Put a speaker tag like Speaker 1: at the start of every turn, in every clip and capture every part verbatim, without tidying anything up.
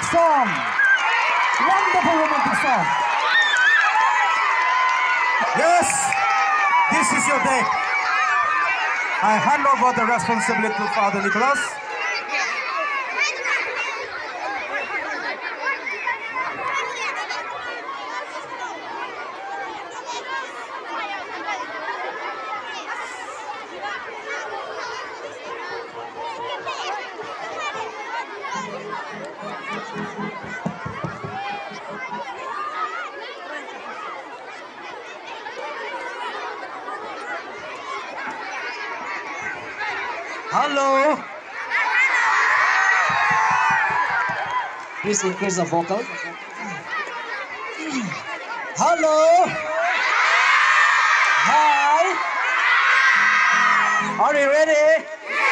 Speaker 1: song. Wonderful romantic song.
Speaker 2: Yes, this is your day. I hand over the responsibility to Father Nicholas.
Speaker 1: Hello. Please increase the vocal. Hello. Hi. Are you ready?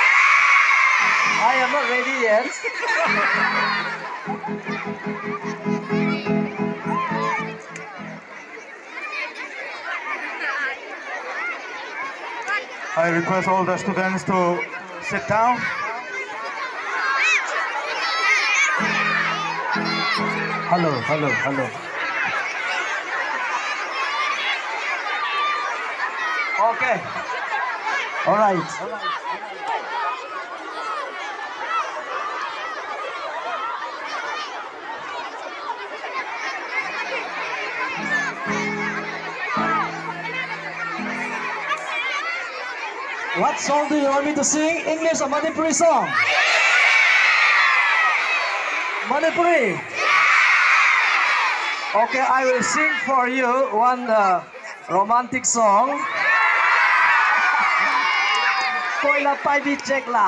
Speaker 1: I am not ready yet.
Speaker 2: I request all the students to sit down.
Speaker 1: Hello, hello, hello. Okay. All right. All right. What song do you want me to sing? English or Manipuri song? Manipuri? Okay, I will sing for you one uh, romantic song. Koila Paibi Chekla.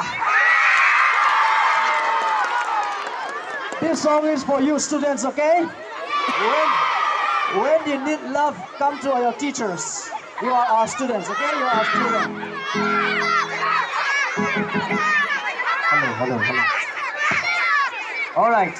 Speaker 1: This song is for you students, okay? When, when you need love, come to your teachers. You are our students, okay? You are our students. Hello, hello, hello. All right.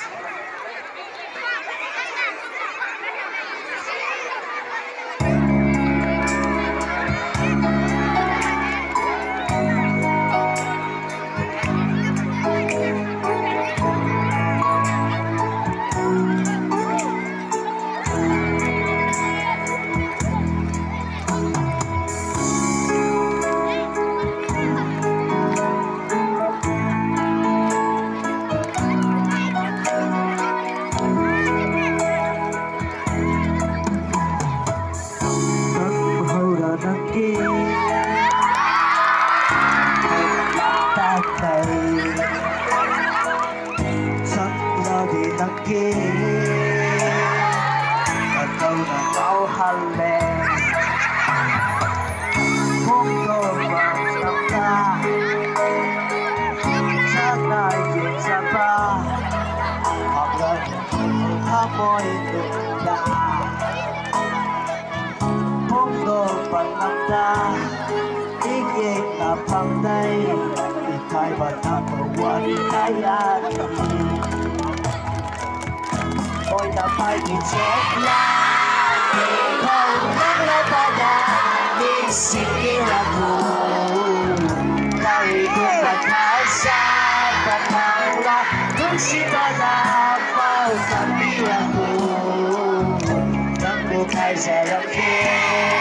Speaker 1: Ôi đã phải bị chết là không nắng lấy ta đã đi xin kia là thù đời cũng là thái xa và thao là cũng xin ta ra bao cảm đi là thù nắng buộc hai giờ làm kia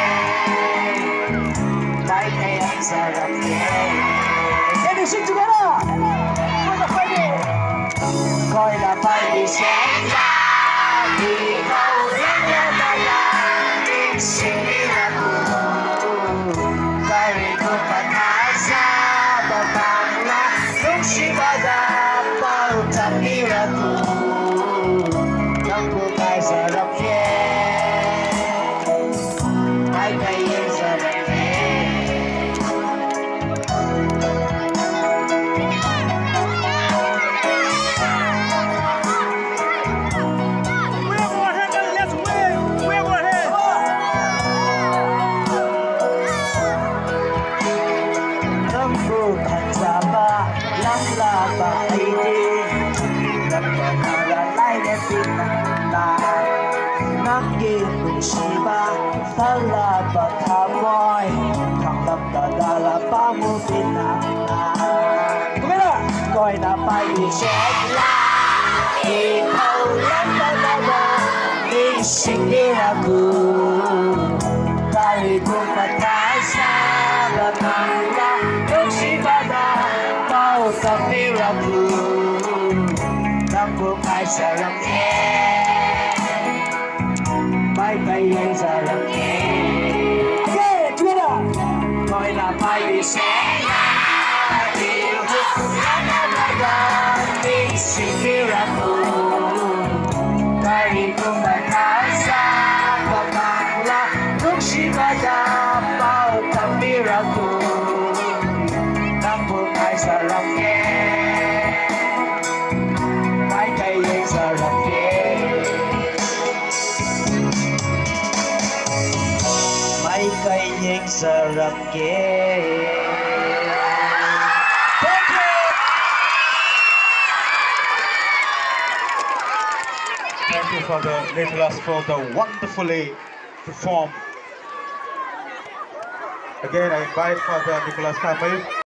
Speaker 1: tay tay anh giờ làm kia em đi xin together coi là phải bị chết là thì đâu đến nhà ta là đi xin đi là thù cái gì cũng phải thả ra và bằng là lúc chỉ bao giờ bao chẳng đi là thù trong cuộc ai giờ làm kia ai thấy em giờ làm kia Tala batamoy, kakap tadala pamupinang na. Tumira, ko'y napag-isip lang. buhay sa langit. May kayang sa langit.
Speaker 2: Okay, together.
Speaker 1: Ko'y napay-disenya, iuhukulan na naganding sikirako. Kahit kung magkasa, pamangla, kung sinadapaw kapirako. Ng buhay sa langit, may kayang sa langit. May kayang sa langit.
Speaker 2: Thank you. Thank you, Father Nicholas, for the wonderfully performed. Again, I invite Father Nicholas Kamil